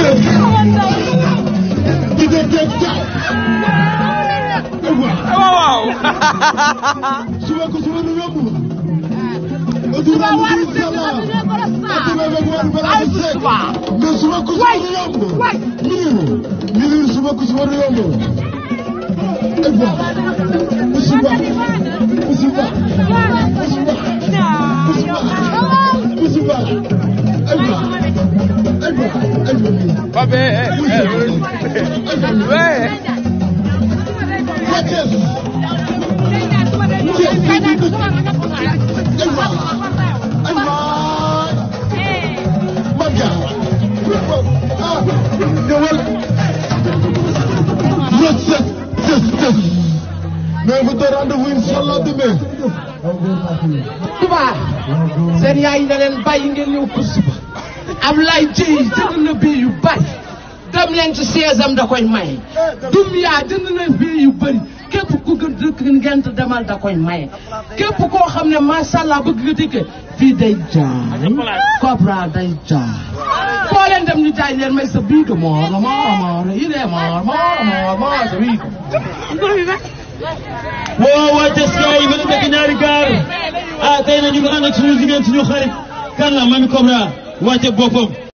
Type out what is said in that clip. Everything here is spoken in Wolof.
Wow. Suba ko suba nu yomb. Suba war mais suba ko suba nu yomb. Milieu suba ko suba nu yomb. Mais vous te rendez-vous Inch'Allah demain. Touba seen yaay na leen bàyyi ngeen ñëw pour suba Ablaye Dieye jënd na bii yu bari dem leen ci siège-am da koy maye Dumya jënd na bii yu bari képp ku gën dëkk ngent demal da koy maye képp koo xam ne macha allah bëgg nga dikke fii day jaay Cobra day jaay foo leen dem ñu jaay leen may sa bii ga moor il est moor sa bii waaw waa Tesca yi ba nekk ñaari gaar tey na ñu ngi ànd ak suñu jigéen suñu xarit kan la Mamy Cobra wàcce boppam